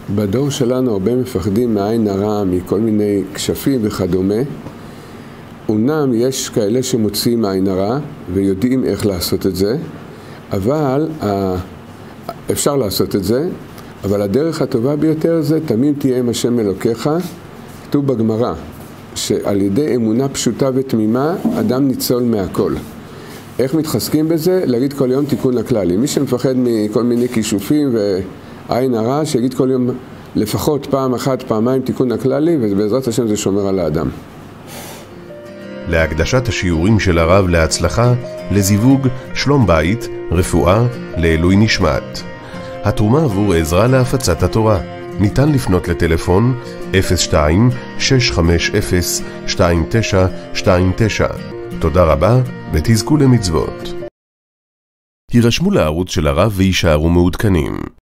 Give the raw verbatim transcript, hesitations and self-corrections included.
בדור שלנו הרבה מפחדים מעין הרע, מכל מיני כשפים וכדומה. אומנם יש כאלה שמוצאים מעין הרע ויודעים איך לעשות את זה, אבל אפשר לעשות את זה, אבל הדרך הטובה ביותר זה תמיד תהיה עם השם אלוקיך. כתוב בגמרא שעל ידי אמונה פשוטה ותמימה אדם ניצול מהכל. איך מתחזקים בזה? להגיד כל יום תיקון הכללי. מי שמפחד מכל מיני כישופים ועין הרע, שיגיד כל יום לפחות פעם אחת, פעמיים תיקון הכללי, ובעזרת השם זה שומר על האדם. להקדשת השיעורים של הרב להצלחה, לזיווג, שלום בית, רפואה, לעילוי נשמת. התרומה עבור עזרה להפצת התורה. ניתן לפנות לטלפון אפס שתיים שש חמש אפס שתיים תשע שתיים תשע. תודה רבה ותזכו למצוות. הירשמו לערוץ של הרב וישארו מעודכנים.